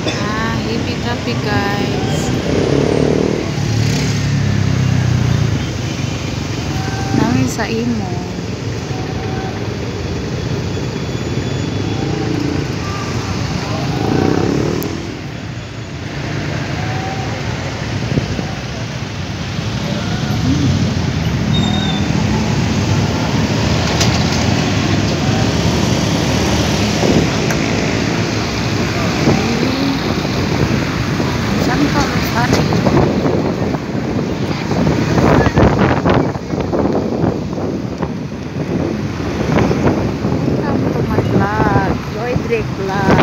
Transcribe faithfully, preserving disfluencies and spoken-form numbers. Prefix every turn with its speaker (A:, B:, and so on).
A: Ah, happy copy guys. Nangin sa imo. Saan ka? Saan? Welcome to my vlog. Joy Drake Vlog.